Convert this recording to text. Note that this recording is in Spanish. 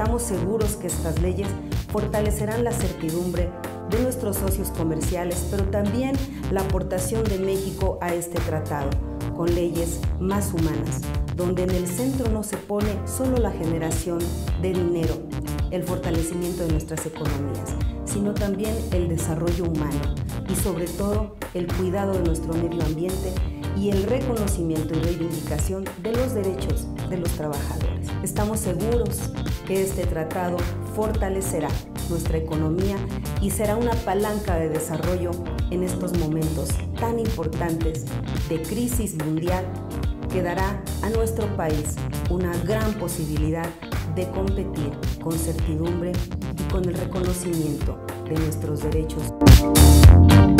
Estamos seguros que estas leyes fortalecerán la certidumbre de nuestros socios comerciales, pero también la aportación de México a este tratado, con leyes más humanas, donde en el centro no se pone solo la generación de dinero, el fortalecimiento de nuestras economías, sino también el desarrollo humano y sobre todo el cuidado de nuestro medio ambiente y el reconocimiento y reivindicación de los derechos de los trabajadores. Estamos seguros que este tratado fortalecerá nuestra economía y será una palanca de desarrollo en estos momentos tan importantes de crisis mundial que dará a nuestro país una gran posibilidad de competir con certidumbre y con el reconocimiento de nuestros derechos.